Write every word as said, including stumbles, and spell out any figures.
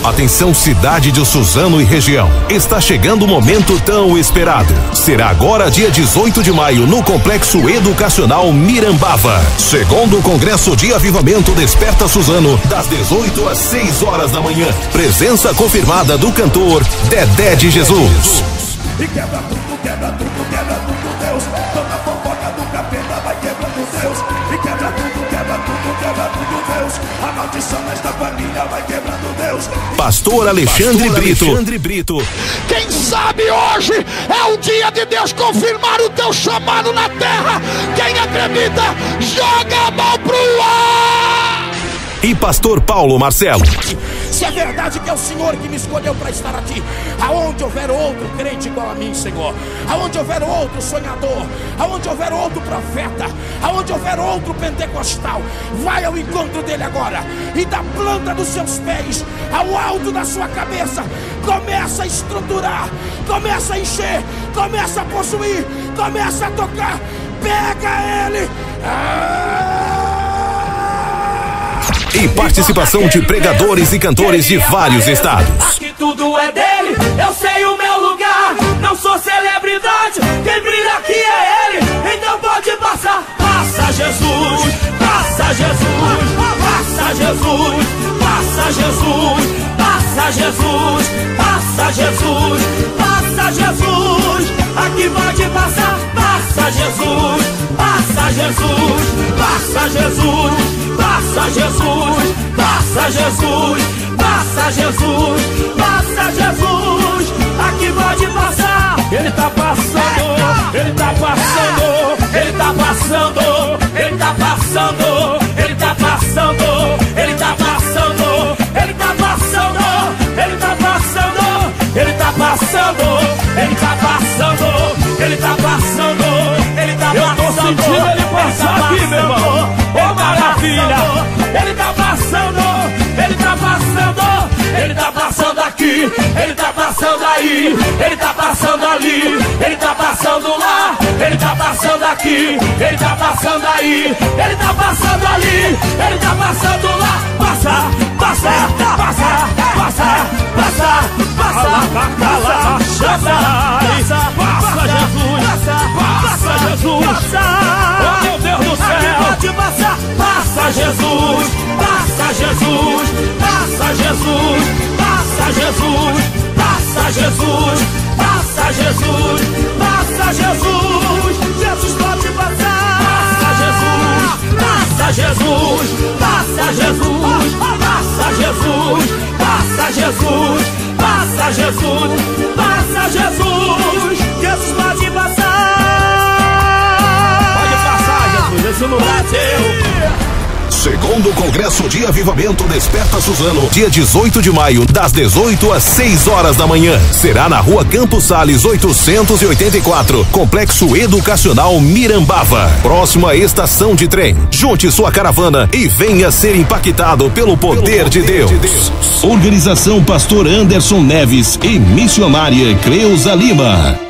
Atenção, cidade de Suzano e região. Está chegando o momento tão esperado. Será agora dia dezoito de maio no Complexo Educacional Mirambava. Segundo Congresso de Avivamento Desperta Suzano, das dezoito às seis horas da manhã. Presença confirmada do cantor Dedé de Jesus. E quebra tudo, quebra tudo, quebra tudo, Deus. Toda fofoca do capeta vai quebrando, Deus. E quebra tudo, quebra tudo, quebra tudo, Deus. A maldição nesta família vai quebrando, Deus. Pastor Alexandre Pastor Brito. Alexandre Brito. Quem sabe hoje é o dia de Deus confirmar o teu chamado na terra. Quem acredita, joga a mão pro ar. E pastor Paulo Marcelo. Se é verdade que é o Senhor que me escolheu para estar aqui, aonde houver outro crente igual a mim, Senhor, aonde houver outro sonhador, aonde houver outro profeta, aonde houver outro pentecostal, vai ao encontro dele agora e da planta dos seus pés ao alto da sua cabeça, começa a estruturar, começa a encher, começa a possuir, começa a tocar, pega ele. Ah! E participação de pregadores e cantores de vários estados. Aqui tudo é dele, eu sei o meu lugar. Não sou celebridade, quem brilha aqui é ele. Então pode passar, passa Jesus, passa Jesus, passa Jesus, passa Jesus, passa Jesus, passa Jesus, passa Jesus. Aqui pode passar, passa Jesus, passa Jesus, passa Jesus. Passa Jesus, passa Jesus, passa Jesus, passa Jesus. Aqui pode passar. Ele tá passando, ele tá passando, ele tá passando, ele tá passando, ele tá passando, ele tá passando, ele tá passando, ele tá passando, ele tá passando, ele tá passando, ele tá passando, ele tá passando. Eu tô sentindo ele passar aqui, meu irmão. Ô maravilha! Ele tá passando, ele tá passando, ele tá passando aqui, ele tá passando aí, ele tá passando ali, ele tá passando lá, ele tá passando aqui, ele tá passando aí, ele tá passando ali, ele tá passando lá. Passa, passa, passa, passa, passa, passa, passa, passa, passa, Jesus, passa, Jesus, oh meu Deus do céu, pode passar, passa Jesus, passa Jesus, passa Jesus, passa Jesus, passa Jesus, passa Jesus, passa Jesus, Jesus pode passar, passa Jesus, passa Jesus, passa Jesus, passa Jesus, passa Jesus, passa Jesus, passa Jesus, Jesus pode passar. Pode passar, Jesus, esse lugar é teu. Segundo o Congresso de Avivamento Desperta Suzano, dia dezoito de maio, das dezoito às seis horas da manhã. Será na rua Campos Sales oitocentos e oitenta e quatro, Complexo Educacional Mirambava, próximo à estação de trem. Junte sua caravana e venha ser impactado pelo poder, pelo poder de, Deus. de Deus. Organização Pastor Anderson Neves e missionária Creuza Lima.